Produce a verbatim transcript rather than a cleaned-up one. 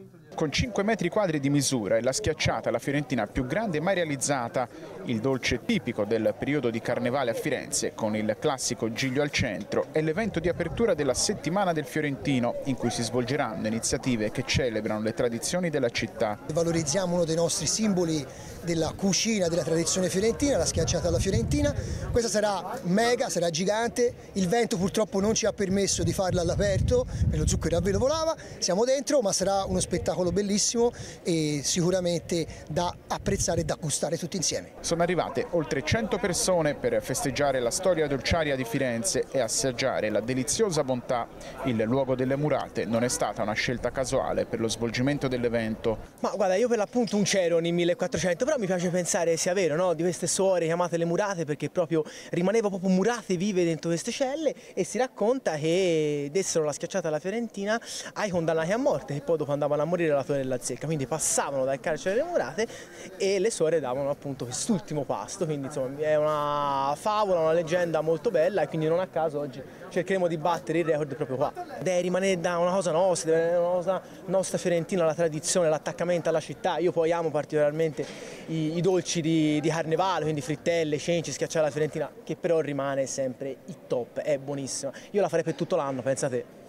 Con cinque metri quadri di misura è la schiacciata alla fiorentina più grande mai realizzata, il dolce tipico del periodo di carnevale a Firenze, con il classico giglio al centro, è l'evento di apertura della settimana del fiorentino, in cui si svolgeranno iniziative che celebrano le tradizioni della città. Valorizziamo uno dei nostri simboli della cucina, della tradizione fiorentina, la schiacciata alla fiorentina. Questa sarà mega, sarà gigante, il vento purtroppo non ci ha permesso di farla all'aperto, per lo zucchero a velo volava, siamo dentro, ma sarà uno spettacolo bellissimo e sicuramente da apprezzare e da gustare tutti insieme. Sono arrivate oltre cento persone per festeggiare la storia dolciaria di Firenze e assaggiare la deliziosa bontà. Il luogo delle murate non è stata una scelta casuale per lo svolgimento dell'evento. Ma guarda, io per l'appunto un c'ero nel millequattrocento, però mi piace pensare sia vero, no? Di queste suore chiamate le murate, perché proprio rimanevo proprio murate vive dentro queste celle, e si racconta che dessero la schiacciata alla fiorentina ai condannati a morte, che poi dopo andavano a morire alla torre della zecca, quindi passavano dal carcere delle murate e le suore davano appunto quest'ultimo pasto, quindi insomma è una favola, una leggenda molto bella, e quindi non a caso oggi cercheremo di battere il record proprio qua. Deve rimanere da una cosa nostra, deve rimanere una cosa nostra fiorentina, la tradizione, l'attaccamento alla città. Io poi amo particolarmente i, i dolci di, di carnevale, quindi frittelle, cenci, schiacciata alla fiorentina, che però rimane sempre il top, è buonissima. Io la farei per tutto l'anno, pensa te.